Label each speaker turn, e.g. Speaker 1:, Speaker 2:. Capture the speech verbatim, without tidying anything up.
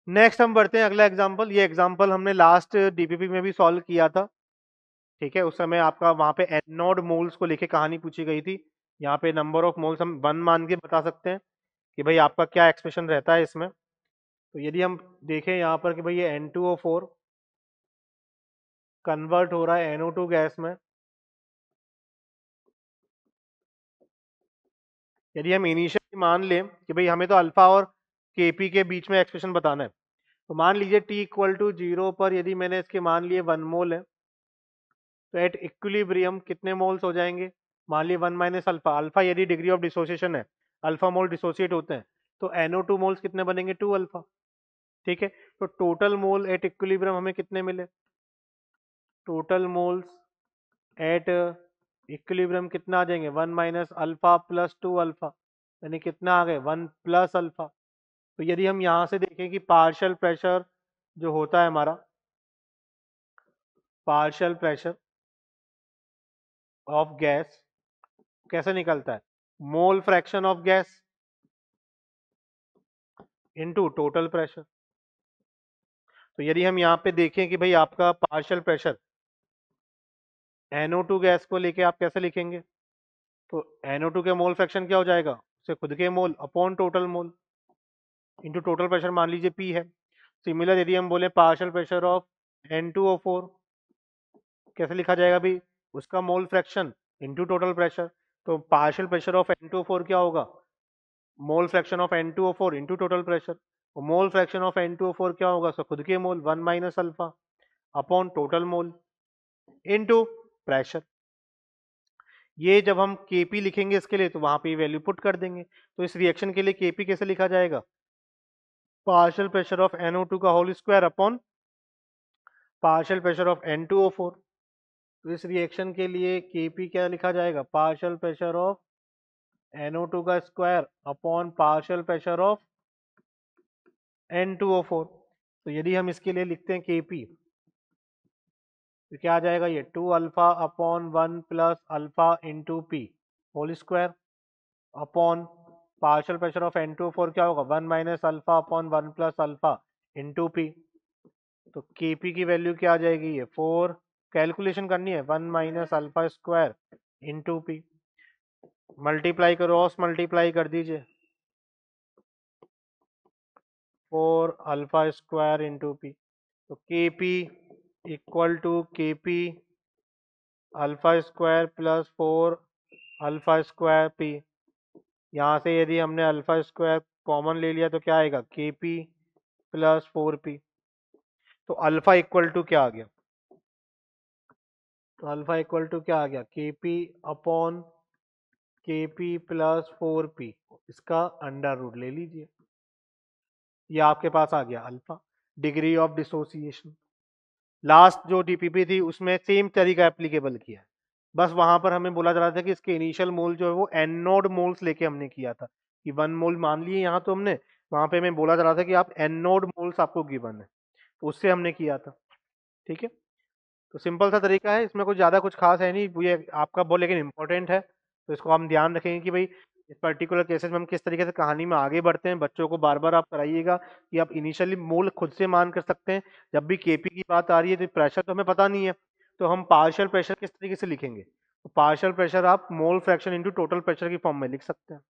Speaker 1: Next हम बढ़ते हैं अगला एग्जांपल। ये एग्जांपल हमने लास्ट डीपीपी में भी सॉल्व किया था, ठीक है। उस समय आपका वहां पे एनोड मोल्स को लेके कहानी पूछी गई थी। यहाँ पे नंबर ऑफ मोल्स हम वन मान के बता सकते हैं कि भाई आपका क्या एक्सप्रेशन रहता है इसमें। तो यदि हम देखें यहाँ पर कि भाई ये N two O four convert हो रहा है एन ओ टू गैस में, यदि हम इनिशियली मान लें कि भाई हमें तो अल्फा और केपी के बीच में एक्सप्रेशन बताना है, तो मान लीजिए टी इक्वल टू जीरो पर यदि मैंने इसके मान लिए वन मोल है, तो एट इक्विलिब्रियम कितने मोल्स हो जाएंगे? मान लिए वन माइनस अल्फा, अल्फा यदि डिग्री ऑफ डिसोसिएशन है, अल्फा मोल डिसोसिएट होते हैं, तो एनओ टू मोल्स कितने बनेंगे? टू अल्फा, ठीक है। तो टोटल मोल एट इक्विलिब्रियम हमें कितने मिले? टोटल मोल्स एट इक्विलिब्रियम कितना आ जाएंगे? One minus alpha plus two alpha, यानी कितना आ गए? One plus alpha. तो यदि हम यहाँ से देखें कि पार्शियल प्रेशर जो होता है हमारा, पार्शियल प्रेशर ऑफ गैस कैसे निकलता है? Mole fraction of gas into total pressure. तो यदि हम यहाँ पे देखें कि भाई आपका partial pressure N O two gas को लेके आप कैसे लिखेंगे, तो एन ओ टू के मोल फ्रैक्शन क्या हो जाएगा? उससे खुद के mole upon total mole into total pressure, मान लीजिए पी है। सिमिलर यदि हम बोले partial pressure of N two O four, कैसे लिखा जाएगा भाई? उसका mole fraction into total pressure. तो partial pressure of N two O four क्या होगा? Mole fraction of N two O four into total pressure. Mole fraction of N two O four क्या होगा? सो खुद के mole one minus alpha upon total mole into pressure. ये जब हम KP लिखेंगे इसके लिए, तो वहां पे वैल्यू पुट कर देंगे। तो इस रिएक्शन के लिए केपी कैसे लिखा जाएगा? Partial pressure of N O two का whole square upon partial pressure of N two O four. तो इस रिएक्शन के लिए केपी क्या लिखा जाएगा? Partial pressure of N O two का square upon partial pressure of N two O four. तो यदि हम इसके लिए लिखते हैं केपी, तो क्या आ जाएगा? ये two alpha upon one plus alpha into P whole square upon partial pressure of N two four क्या होगा? One minus alpha upon one plus alpha into P. तो केपी की वैल्यू क्या आ जाएगी? ये फोर, कैलकुलेशन करनी है, one minus alpha square into P. Multiply करो, क्रॉस मल्टीप्लाई कर दीजिए, four alpha square into P. तो K P equal to K P alpha square plus four alpha square P. यहाँ से यदि हमने अल्फा स्क्वायर कॉमन ले लिया तो क्या आएगा? K P plus four P. तो अल्फा इक्वल टू क्या आ गया? तो अल्फा इक्वल टू क्या आ गया? K P upon K P plus four P, इसका अंडर रूट ले लीजिए, ये आपके पास आ गया alpha. Degree of dissociation last जो डीपीपी थी उसमें सेम तरीका एप्लीकेबल किया है, बस वहां पर हमें बोला जा रहा था कि इसके इनिशियल मोल जो है वो एनोड मोल्स लेके हमने किया था कि वन मोल मान लिए यहाँ, तो हमने वहां पे हमें बोला जा रहा था कि आप एनोड मोल्स आपको गिवन है, तो उससे हमने किया था, ठीक है। तो सिंपल सा तरीका है, इसमें कुछ ज़्यादा कुछ खास है नहीं, ये आपका बहुत लेकिन इंपॉर्टेंट है, तो इसको हम ध्यान रखेंगे कि भाई इस पर्टिकुलर केसेस में हम किस तरीके से कहानी में आगे बढ़ते हैं। बच्चों को बार बार आप कराइएगा कि आप इनिशियली मोल खुद से मान कर सकते हैं। जब भी केपी की बात आ रही है तो प्रेशर तो हमें पता नहीं है, तो हम पार्शियल प्रेशर किस तरीके से लिखेंगे? तो पार्शियल प्रेशर आप mole fraction into total pressure की फॉर्म में लिख सकते हैं।